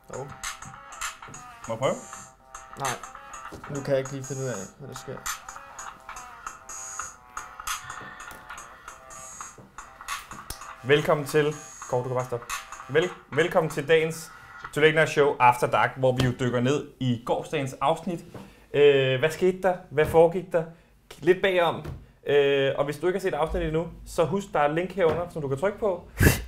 Jo. Må jeg prøve? Nej. Nu kan jeg ikke lige finde ud af, hvad der sker. Velkommen til... Kåre, du kan bare stoppe. Velkommen til dagens Too Late Night Show After Dark, hvor vi jo dykker ned i gårsdagens afsnit. Hvad skete der? Hvad foregik der? Lidt bagom. Og hvis du ikke har set afsnittet endnu, så husk, der er et link herunder, som du kan trykke på.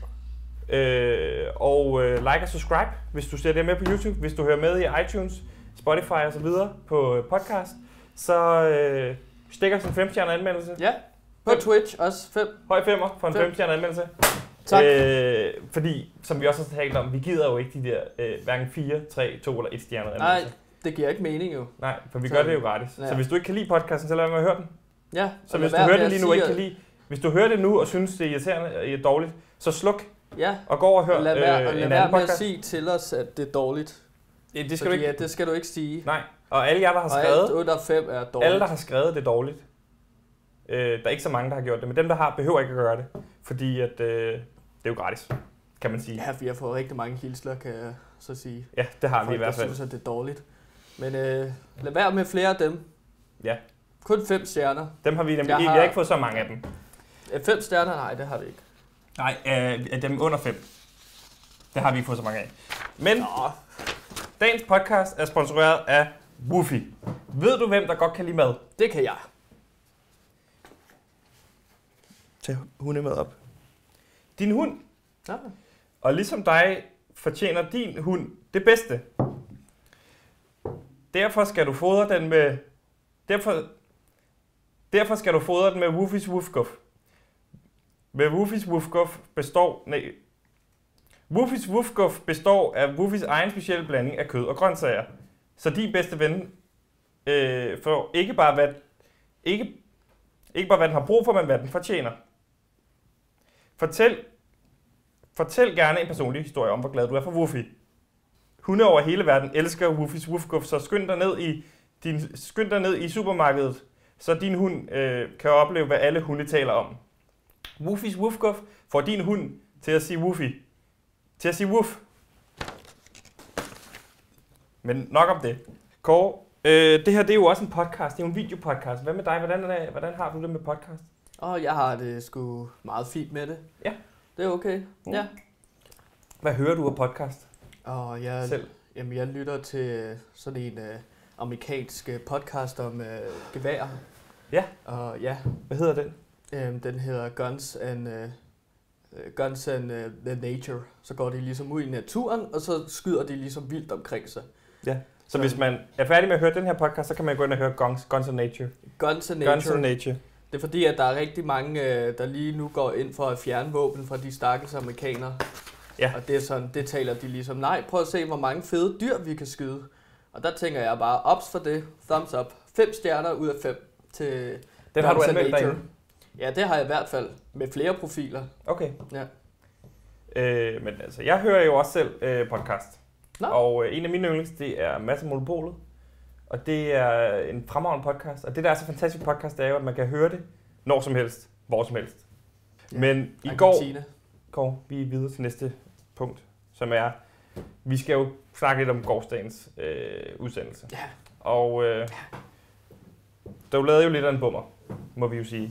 Like og subscribe, hvis du ser det med på YouTube. Hvis du hører med i iTunes, Spotify og så videre på podcast, så stikker os en 5-stjernet anmeldelse. Ja, på Twitch også 5. Høj 5'er for en 5-stjernet anmeldelse. Tak. Fordi, som vi også har talt om, vi gider jo ikke de der hverken 4, 3, 2 eller 1 stjernet anmeldelser. Nej, det giver ikke mening jo. Nej, for vi gør det jo gratis. Ja. Så hvis du ikke kan lide podcasten, så lad være med at høre den. Ja. Så hvis du hører det lige nu og ikke kan lide, hvis du hører det nu og synes det er irriterende og dårligt, så sluk og gå over og hør lad være, en lad anden være med podcast. at sige til os, at det er dårligt. Ja, det skal Fordi, du ikke. ja, det skal du ikke sige. Nej, og alle jer, der har Og skrevet, alt under 5 er dårligt. alle, der har skrevet, det er dårligt. Der er ikke så mange, der har gjort det, men dem, der har, behøver ikke at gøre det. Fordi at, det er jo gratis, kan man sige. Ja, vi har fået rigtig mange hilsler, kan jeg så sige. Ja, det har vi Folk, i hvert fald. der synes, at det er dårligt. Men lad være med flere af dem. Ja. Kun 5 stjerner. Dem har vi nemlig vi har ikke fået så mange af dem. 5 stjerner? Nej, det har vi ikke. Nej, af dem under 5. Det har vi ikke fået så mange af. Men dagens podcast er sponsoreret af Woofy. Ved du, hvem der godt kan lide mad? Det kan jeg. Tag hundemad op. Din hund. Ja. Og ligesom dig fortjener din hund det bedste. Derfor skal du fodre den med... Derfor skal du fodre den med Woofys Woofguff. Med Woofys Woofguff Woofys Woofguff består af Woofys egen specielle blanding af kød og grøntsager. Så din bedste ven får ikke bare hvad den har brug for, men hvad den fortjener. Fortæl gerne en personlig historie om, hvor glad du er for Woofy. Hunde over hele verden elsker Woofys Woofguff, så skynd dig ned i supermarkedet, så din hund kan opleve, hvad alle hunde taler om. Woofys Woofguff får din hund til at sige Woofy. Til at sige woof. Men nok om det. Kåre, det her det er jo også en podcast, det er jo en videopodcast. Hvad med dig? Hvordan har du det med podcast? Jeg har det sgu meget fint med det. Ja. Det er okay. Ja. Hvad hører du af podcast? Jeg lytter til sådan en amerikansk podcast om gevær. Ja. Og ja. Hvad hedder den? Den hedder Guns and the Nature. Så går de ligesom ud i naturen, og så skyder de ligesom vildt omkring sig. Ja. Så hvis man er færdig med at høre den her podcast, så kan man gå ind og høre Guns and Nature. Guns and Nature. Det er fordi, at der er rigtig mange, der lige nu går ind for at fjerne våben fra de stakkels amerikanere. Ja. Og det er sådan, det taler de ligesom, nej, prøv at se, hvor mange fede dyr vi kan skyde. Og der tænker jeg bare, ops for det, thumbs up. 5 stjerner ud af 5 til den har du anmeldt derinde? Ja, det har jeg i hvert fald, med flere profiler. Okay. Ja. Men altså, jeg hører jo også selv podcast. Nå. Og en af mine yndlings, det er Mads og Monopolet. Og det er en fremragende podcast. Og det, der er så fantastisk podcast, det er jo, at man kan høre det når som helst, hvor som helst. Ja. Men i går, vi er videre til næste punkt, som er, vi skal jo snakke lidt om gårsdagens udsendelse. Ja. Og der lavede jo lidt af en bummer, må vi jo sige.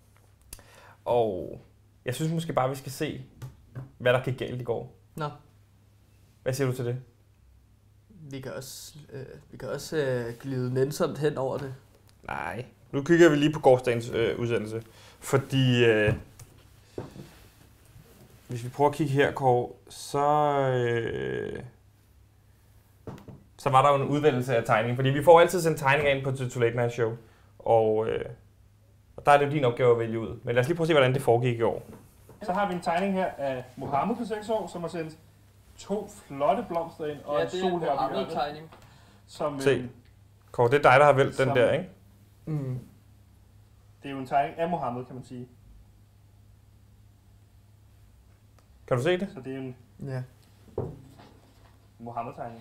Og jeg synes måske bare, vi skal se, hvad der gik galt i går. Nå. Hvad siger du til det? Vi kan også glide nænsomt hen over det. Nej. Nu kigger vi lige på gårsdagens udsendelse. Fordi hvis vi prøver at kigge her, Kåre, så var der jo en udvælgelse af tegningen. Fordi vi får altid sendt tegninger ind på Too Late Night Show. Og der er det jo din opgave at vælge ud. Men lad os lige prøve at se, hvordan det foregik i år. Så har vi en tegning her af Mohammed på 6 år, som har sendt 2 flotte blomster ind og en sol her på hjørnet. tegning. Se, Kåre, det er dig, der har valgt den der, ikke? Mm. Det er jo en tegning af Mohammed, kan man sige. Kan du se det? Så det er en Mohammed-tegning.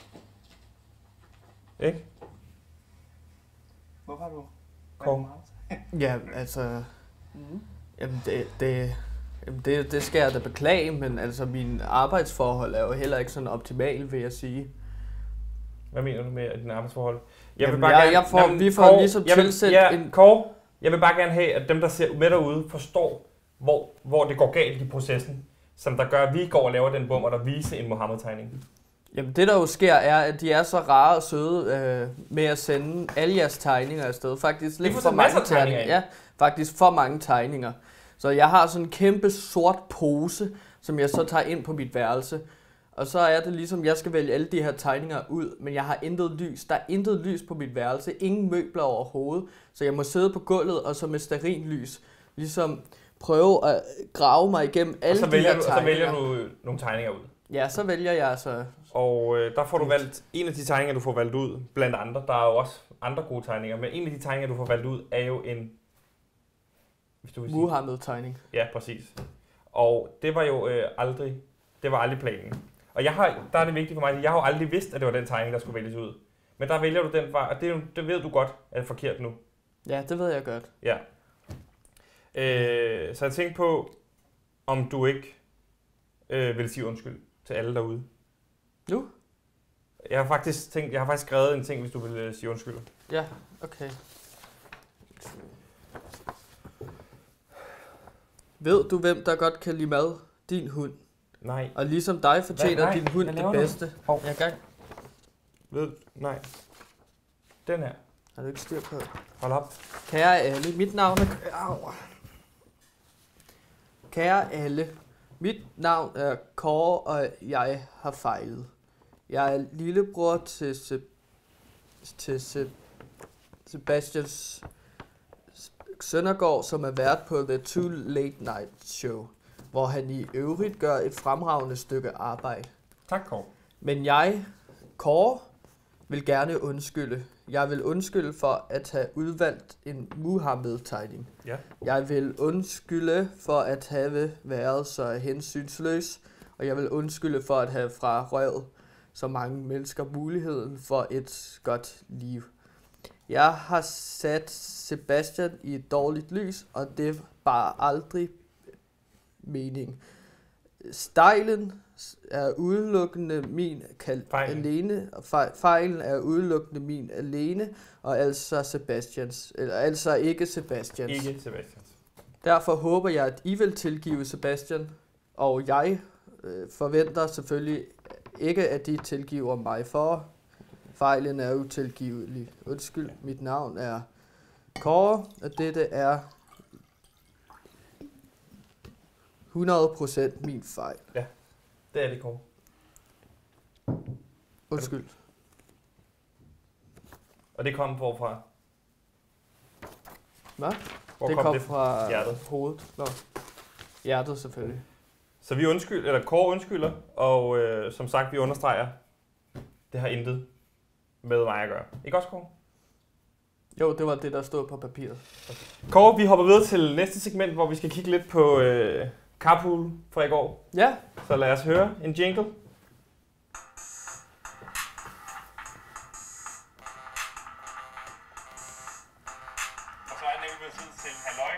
Ikke? Hvorfor har du? Kåre. Ja, altså... Jamen, det Jamen det skal jeg da beklage, men altså min arbejdsforhold er jo heller ikke sådan optimale, vil jeg sige. Hvad mener du med dine arbejdsforhold? Vi får ligesom tilsendt en... Kåre, jeg vil bare gerne have, at dem, der ser med derude, forstår, hvor det går galt i processen, som der gør, at vi går og laver den bummer, der viser en Mohammed-tegning. Jamen det der jo sker er, at de er så rare og søde med at sende alle jeres tegninger afsted. Faktisk lidt for mange tegninger. Ja, faktisk for mange tegninger. Så jeg har sådan en kæmpe sort pose, som jeg så tager ind på mit værelse. Og så er det ligesom, jeg skal vælge alle de her tegninger ud, men jeg har intet lys. Der er intet lys på mit værelse, ingen møbler overhovedet. Så jeg må sidde på gulvet og så med stearinlys ligesom prøve at grave mig igennem alle de her tegninger. Og så vælger du nogle tegninger ud. Ja, så vælger jeg altså... Og der får du valgt en af de tegninger, du får valgt ud, blandt andre. Der er jo også andre gode tegninger, men en af de tegninger, du får valgt ud, er jo en... Muhammed-tegning. Ja, præcis. Og det var jo aldrig planen. Og der er det vigtigt for mig, at jeg har jo aldrig vidst, at det var den tegning, der skulle vælges ud. Men der vælger du den fra, og det ved du godt er forkert nu. Ja, det ved jeg godt. Ja. Så jeg tænkte på, om du ikke vil sige undskyld til alle derude. Nu? Jeg har faktisk skrevet en ting, hvis du vil sige undskyld. Ja, okay. Ved du, hvem der godt kan lide mad? Din hund. Nej. Og ligesom dig fortjener din hund det bedste. Jeg er i gang. Nej. Den her. Har du ikke styr på det? Hold op. Kære alle, mit navn er... Kære alle, mit navn er Kåre, og jeg har fejlet. Jeg er lillebror til Sebastian Søndergaard, som er vært på The Too Late Night Show, hvor han i øvrigt gør et fremragende stykke arbejde. Tak, Kåre. Men jeg, Kåre, vil gerne undskylde. Jeg vil undskylde for at have udvalgt en Muhammed-tegning. Ja. Jeg vil undskylde for at have været så hensynsløs, og jeg vil undskylde for at have frarøvet så mange mennesker muligheden for et godt liv. Jeg har sat Sebastian i et dårligt lys, og det er bare aldrig mening. Stejlen er udelukkende min alene, og fejlen er udelukkende min alene, og altså ikke Sebastians. Ikke Sebastians. Derfor håber jeg, at I vil tilgive Sebastian, og jeg forventer selvfølgelig ikke, at I tilgiver mig for. Fejlen er utilgivelig. Undskyld, mit navn er Kåre, og dette er 100% min fejl. Ja, det er det, Kåre. Undskyld. Og det kom hvorfra? Hvad? Hvor det kom fra hjertet. Hovedet. Nå. Hjertet selvfølgelig. Så Kåre undskylder, og som sagt, vi understreger, det har intet med mig at gøre. Ikke også, Kåre? Jo, det var det, der stod på papiret. Okay. Kåre, vi hopper videre til næste segment, hvor vi skal kigge lidt på Carpool fra i går. Ja. Så lad os høre en jingle. Og så er det nemlig blevet tid til halløj.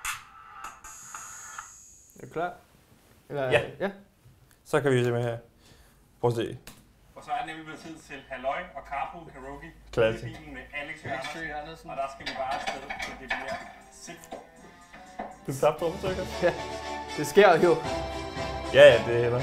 Er du klar? Eller, ja. Så kan vi se med her. Prøv at se. Og så er det nemlig blevet tid til halløj og Carpool Karaoke. Classic. Med Alex Andersen. Og der skal vi bare afsted, så det bliver simpelt. Du tabte trommestykker? Ja, det sker jo. Ja, det er heller.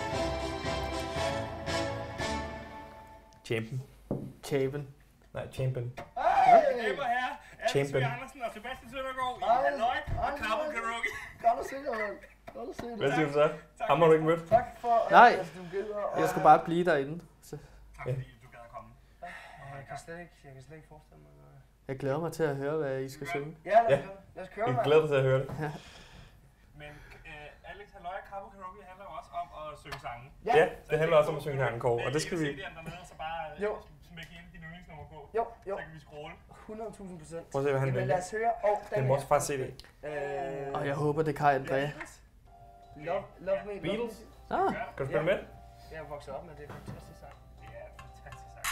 Champion. Nej, Champion. Hey! Her, Champion. Alex Andersen og Sebastian Søndergaard i halløj og Carpool Karaoke. Godt at se dig, mand. Godt at se dig. Hvad siger du så? Ham har du ikke mødt? Tak for, Nej, at du gider. jeg skal bare blive derinde. Så. Tak fordi du gad at komme. Jeg kan slet ikke forestille mig noget. Jeg glæder mig til at høre, hvad I skal synge. Ja, lad os køre, Jeg mand. glæder mig til at høre det. Ja. Men Alex halløj og Carpool Karaoke handler jo også om at synge sange. Ja, det handler også om at synge sangen, Kåre, og det skal vi... Så bare smække ind dine yndlingsnummer på. Jo. Så kan vi scrolle. 100.000%. Prøv at se, hvad han Men vælger. lad os høre. Og Den må også faktisk se det. Og jeg håber, det kan André. Love Me. Beatles. Ah, Kan du spille med? Jeg er vokset op med det. Fantastisk sang. Det er en fantastisk sang.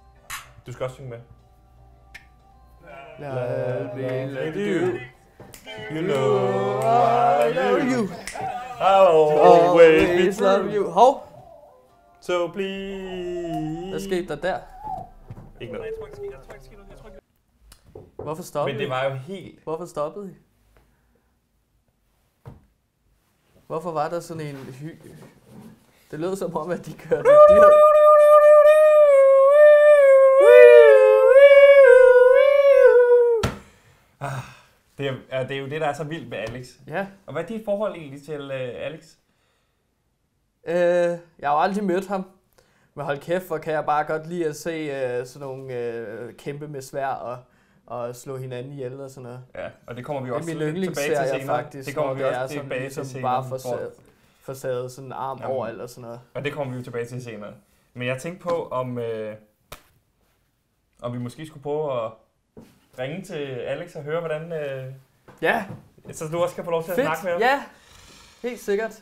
Du skal også synge med. lad me let you. You know I love you. I'll always be love true. you. Hov, So please. hvad skete der der? Ikke noget. Jeg tror ikke, det sker noget. Jeg tror ikke, Hvorfor stoppede Men det I? var jo helt... Hvorfor stoppede I? Hvorfor var der sådan en Det lød som om, at de kørte dyr. Det er jo det, der er så vildt med Alex. Ja. Og hvad er dit forhold egentlig til Alex? Jeg har jo aldrig mødt ham. Men hold kæft, hvor kan jeg bare godt lide at se sådan nogle kæmpe med svær og slå hinanden ihjel og sådan noget. Ja, og det kommer vi Det er også min tilbage til yndlingsserie senere. faktisk, Det kommer vi når også er sådan tilbage til ligesom senere. bare forsaget sådan en arm Jamen. overalt og sådan noget. Og det kommer vi jo tilbage til senere. Men jeg tænkte på, om vi måske skulle prøve at ringe til Alex og høre, hvordan... Ja, Så du også kan få lov til at snakke med fedt. ham. Ja, helt sikkert.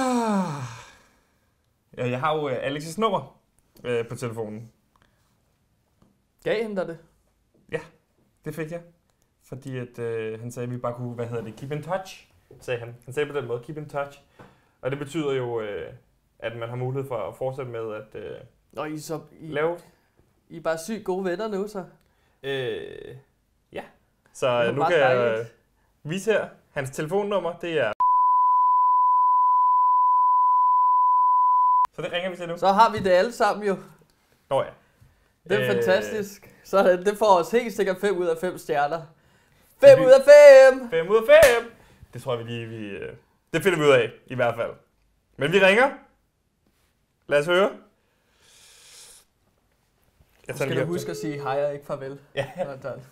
Ja, jeg har jo Alex' nummer på telefonen. Gav han dig det? Det fik jeg. Fordi at, han sagde, at vi bare kunne, keep in touch, sagde han. Han sagde på den måde, keep in touch. Og det betyder jo, at man har mulighed for at fortsætte med at Nå, I lave... er bare sygt gode venner nu, så. Ja. Så Det nu var kan jeg dejligt. vise her. Hans telefonnummer, det er... Så det ringer vi til nu. Så har vi det alle sammen jo. Nå ja. Det er fantastisk. Så det får os helt sikkert 5 ud af 5 stjerner. 5 Det- ud af 5! 5 ud af 5! Det tror jeg, vi det finder vi ud af, i hvert fald. Men vi ringer. Lad os høre. Jeg Så skal du huske at sige hej og ikke farvel. Ja. Sådan.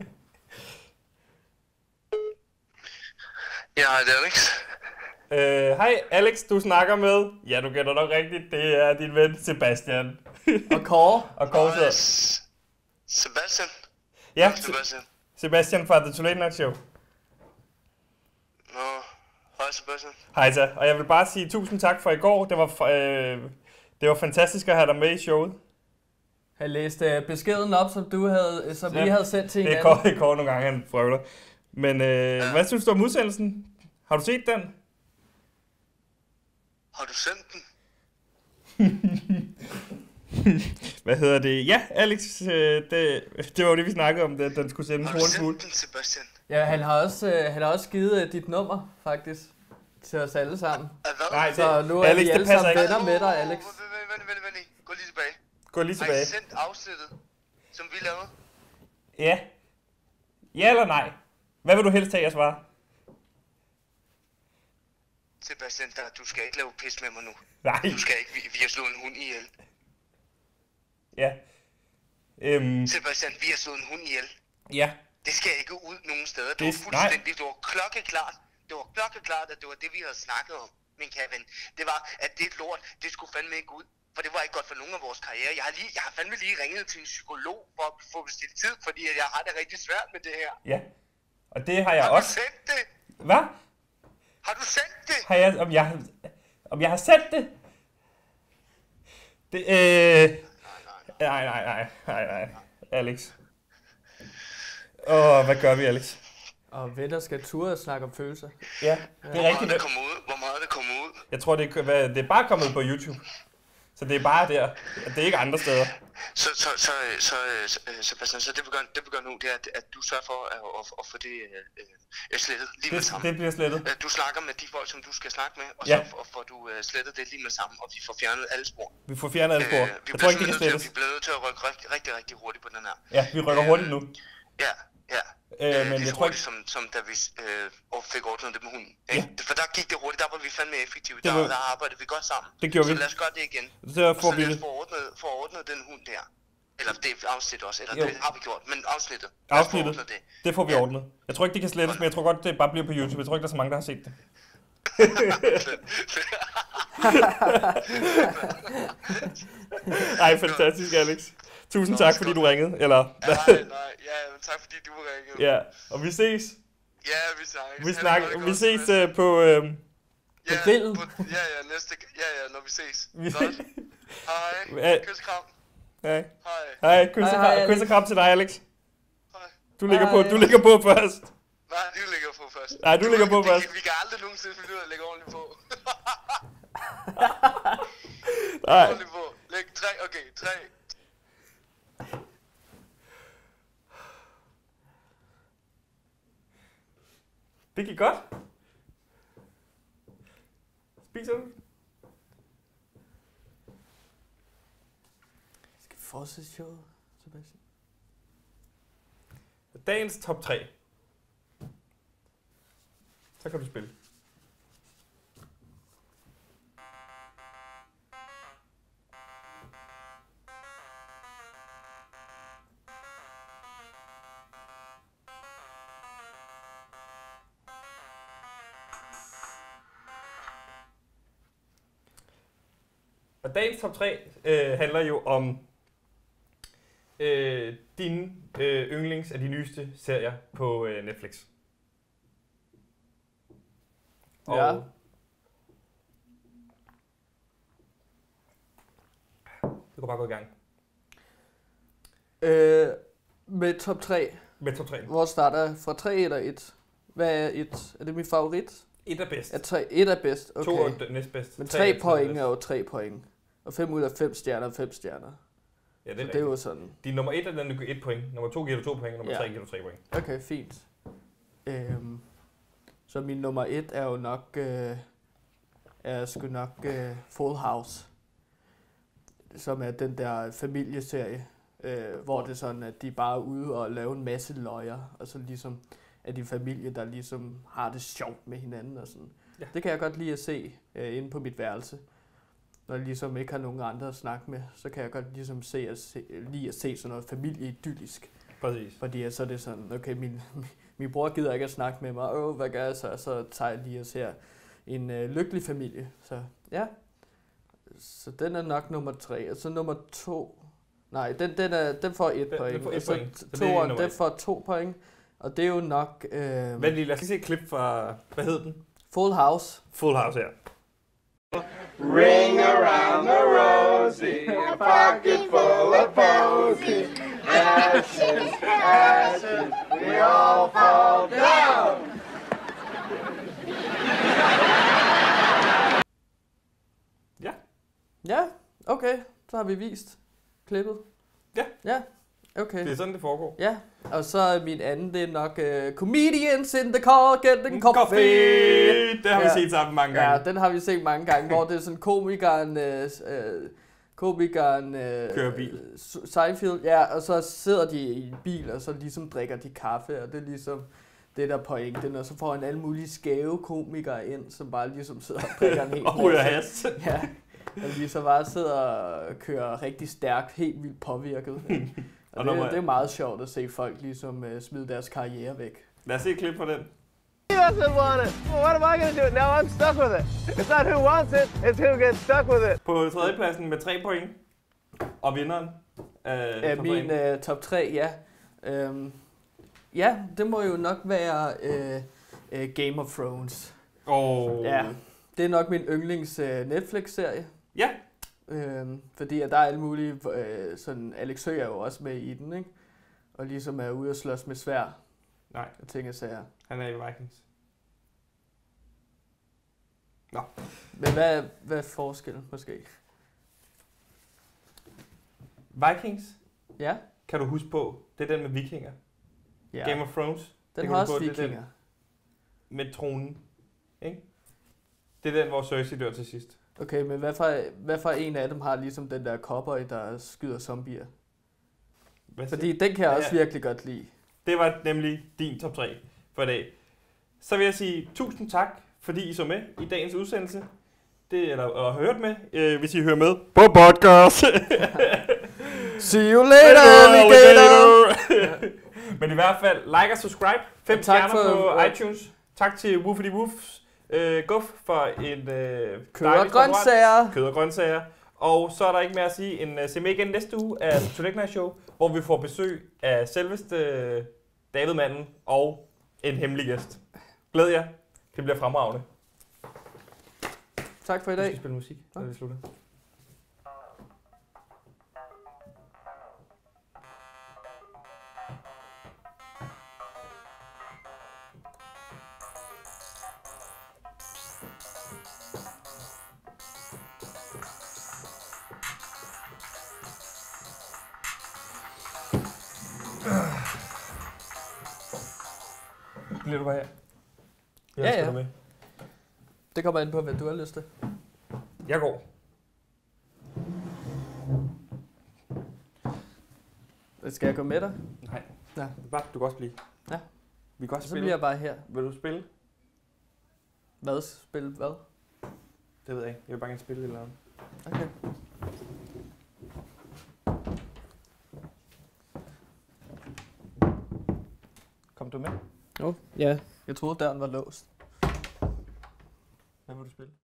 Ja, det er Alex. Hej Alex, du snakker med. Ja, du gætter nok rigtigt. Det er din ven Sebastian. Og Kåre. Og Kåre sidder. Sebastian. Ja, Sebastian. Sebastian fra The Too Late Night Show. Nå, hej Sebastian. Hej så. Og jeg vil bare sige tusind tak for i går. Det var fantastisk at have dig med i showet. Han læste beskeden op, som Ja. vi havde sendt til Det er hinanden. Kåre nogle gange, han frøvler. Men hvad synes du om udsendelsen? Har du set den? Har du sendt den? Hvad hedder det? Ja, Alex, det var jo det, vi snakkede om, at den skulle sendes Har du hurtigt muligt. sendt den, Sebastian? Ja, han har også givet dit nummer, faktisk, til os alle sammen. Hvad? Nej, Så nu er Alex, vi det alle passer sammen ikke. venner med dig, Alex. Vent. Gå lige tilbage. Gå lige Har I tilbage. sendt afsnittet, som vi lavede? Ja. Ja eller nej? Hvad vil du helst have, jeg svarer? Sebastian, du skal ikke lave pis med mig nu. Nej. Du skal ikke. Vi har slået en hund ihjel. Ja. Sebastian, vi har slået en hund ihjel. Ja. Det skal ikke ud nogen steder. Det Det- var fuldstændig, det var klokkeklart. Det var klokkeklart, at det var det, vi havde snakket om, min kære ven. Det var, at det lort, det skulle fandme ikke ud. For det var ikke godt for nogen af vores karriere. Jeg har fandme lige ringet til en psykolog for at få bestilt tid, fordi jeg har det rigtig svært med det her. Ja. Og det har jeg Har du også. sendt det? Hvad? Har du sendt det? Har jeg, om jeg har sendt det? Det, nej, Alex. Hvad gør vi, Alex? Og venner skal ture og snakke om følelser. Ja, det er rigtigt. Hvor meget er det kommet ud? Jeg tror, det er bare kommet på YouTube. Så det er bare der. Det er ikke andre steder. Sebastian, så det vi gør nu, det er, at du sørger for at få det slettet lige med sammen. Det bliver slettet. Du snakker med de folk, som du skal snakke med, og Ja. så får du slettet det lige med sammen, og vi får fjernet alle spor. Vi får fjernet alle spor. Jeg tror ikke, det kan slettes. Vi bliver nødt til at rykke rigtig hurtigt på den her. Ja, vi rykker hurtigt nu. Ja. Men lige jeg så tror hurtigt, som da vi fik ordnet det med hunden. Ja. For der gik det hurtigt, der var vi fandme effektive. Det var- Der arbejdede vi godt sammen. Det gjorde så vi. lad os gøre det igen. Så får Så vi lad det. os få ordnet den hund der. Eller det afsnit også, eller Jo. det har vi gjort, men afsnittet. Lad os få Afsnittet. ordnet det. Det får vi ordnet. Jeg tror ikke, det kan slettes, men jeg tror godt, det bare bliver på YouTube. Jeg tror ikke, der er så mange, der har set det. Ej, fantastisk, Alex. Tusind tak, fordi du ringede. Eller, Nej, men tak fordi du ringede. ja, og vi ses. Ja, vi snakkes. Vi, Ha' det snakker, godt, vi godt, ses Sebastian. på... Ja, grillen. når vi ses. Vi- Godt. Ja. Hej. Kys og kram. Hej. Hej. Hej, Hej, kys og kram til dig, Alex. Hej. Du ligger Hej. på først. Nej, du ligger på først. Nej, du ligger på først. Vi kan aldrig nogensinde finde ud af at lægge ordentligt på. Nej. Ordentligt på. Læg 3, okay, 3. Det gik godt. Spiser du? Skal vi fortsætte showet, Sebastian? Dagens top 3. Så kan du spille. Og dagens top 3 handler jo om dine yndlings af de nyeste serier på Netflix. Og Ja. du kan bare gå i gang Med top 3. med top 3. Hvor starter fra 3 eller 1? Hvad er 1? Er det min favorit? Et er bedst. Er 3, 1 er bedst, okay. 2 er næstbedst. Men 3 3 er point tredjebedst. er jo 3 point. Og 5 ud af 5 stjerner er 5 stjerner. Ja, det Så er det er jo rigtigt. sådan. Din nummer 1 er den, du giver 1 point. Nummer 2 giver du 2 point. Nummer Ja. 3 giver du 3 point. Okay, fint. Så min nummer 1 er jo nok, er sgu nok Full House. Som er den der familieserie, hvor det er sådan, at de bare er ude og lave en masse løjer. Og så ligesom er de familie, der ligesom har det sjovt med hinanden og sådan. Ja. Det kan jeg godt lide at se inde på mit værelse. Når jeg ligesom ikke har nogen andre at snakke med, så kan jeg godt ligesom lide at se sådan noget familieidyllisk. Præcis. Fordi så er det sådan, okay, min bror gider ikke at snakke med mig, hvad gør jeg så? Så tager jeg lige og ser en lykkelig familie. Så ja, så den er nok nummer 3. Og så nummer 2, nej, den får 1 point. Den får 1 Og så point. Så det er toeren, nummer den et. får 2 point. Og det er jo nok Vent lige, lad os lige se et klip fra, hvad hed den? Full House. Full House her. Ring around the rosy, a pocket full of posies. Ashes, ashes, we all fall down. Ja. Ja, okay, så har vi vist klippet. Ja. Ja, okay. Det er sådan, det foregår. Ja, og så er min anden, det er nok Comedians in the car, getting coffee. Det har vi Ja. set sammen mange gange. Ja, den har vi set mange gange, hvor det er sådan komikeren Kører bil. Seinfeld, ja, og så sidder de i en bil, og så ligesom drikker de kaffe, og det er ligesom det der pointen, og så får han alle mulige skæve komikere ind, som bare ligesom sidder og drikker en hel Og ryger masse. hast. Ja, og de så bare sidder og kører rigtig stærkt, helt vildt påvirket. Og det er meget sjovt at se folk ligesom smide deres karriere væk. Lad os se et klip fra den. He doesn't want it. Well, what am I going to do? Now I'm stuck with it. It's not who wants it, it's who gets stuck with it. På tredjepladsen med 3 point. Og vinderen af top Min 3. top 3, ja. Ja, det må jo nok være Game of Thrones. Ja, det er nok min yndlings Netflix-serie. Ja. Fordi at der er alle mulige, sådan Alex Høgh er jo også med i den, ikke? Og ligesom er ude og slås med svær. Nej. Og ting og sager. Han er i Vikings. Nå. Men hvad er forskellen måske? Vikings, Ja? kan du huske på, det er den med vikinger. Ja. Game of Thrones, det Den kan har du også få, det er den vikinger. med tronen. Ikke? Det er den, hvor Cersei dør til sidst. Okay, men hvad for en af dem har ligesom den der cowboy, der skyder zombier? Hvad siger Fordi den kan jeg Ja, også ja. virkelig godt lide. Det var nemlig din top 3 for i dag. Så vil jeg sige tusind tak, fordi I så med i dagens udsendelse. Eller hørt med, hvis I hører med på podcast. See you later, alligator! Men i hvert fald, like og subscribe. 5 Og tak stjerner for- på iTunes. Tak til Woofity Woofs Guf for en Kød og grøntsager. Kød og grøntsager. Og så er der ikke mere at sige end se med igen næste uge af Tolek Night Show, hvor vi får besøg af selveste David Manden og en hemmelig gæst. Glæd jer. Det bliver fremragende. Tak for i Vi dag. skal spille musik, når vi slutter. Bliver du bare her? Ja, ja. Du med. Det kommer an på, hvad du har lyst til. Jeg går. Skal jeg gå med dig? Nej. Ja. Bare, du kan også blive. Ja. Vi kan også Så spille. bliver jeg bare her. Vil du spille? Hvad? Spil hvad? Det ved jeg ikke. Jeg vil bare gerne spille et eller andet. Okay. Kom du med? Jo, ja. Jeg troede, døren var låst.